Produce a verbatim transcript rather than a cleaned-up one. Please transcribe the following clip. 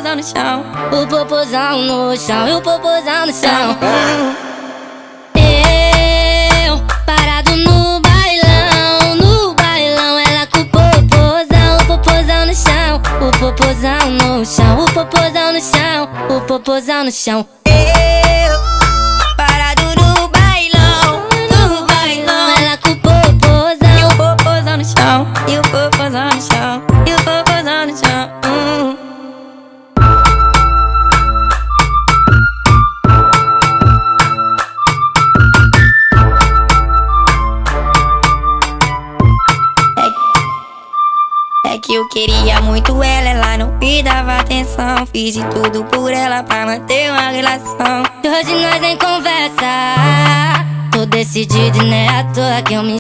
popozão no chão, o popozão no chão, e o popozão no chão. Eu, parado no bailão, no bailão, ela com o popozão, o popozão no chão, o popozão no chão, o popozão no chão, o popozão no chão. Eu, parado no bailão, no bailão, Ela com o popozão, e o popozão no chão, e o popozão no chão, e o popozão no chão. Hum. É que eu queria muito ela, ela não me dava atenção. Fiz de tudo por ela pra manter uma relação. e hoje nós nem conversa. Tô decidido e não é à toa que eu me